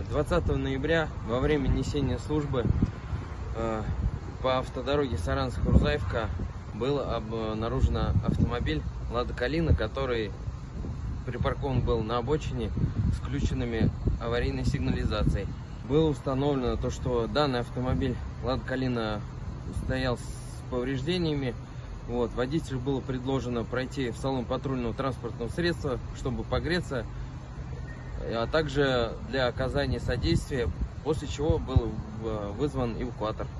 20 ноября во время несения службы по автодороге Саранск-Рузаевка был обнаружен автомобиль Лада Калина, который припаркован был на обочине с включенными аварийной сигнализацией. Было установлено то, что данный автомобиль Лада Калина стоял с повреждениями. Водителю было предложено пройти в салон патрульного транспортного средства, чтобы погреться, а также для оказания содействия, после чего был вызван эвакуатор.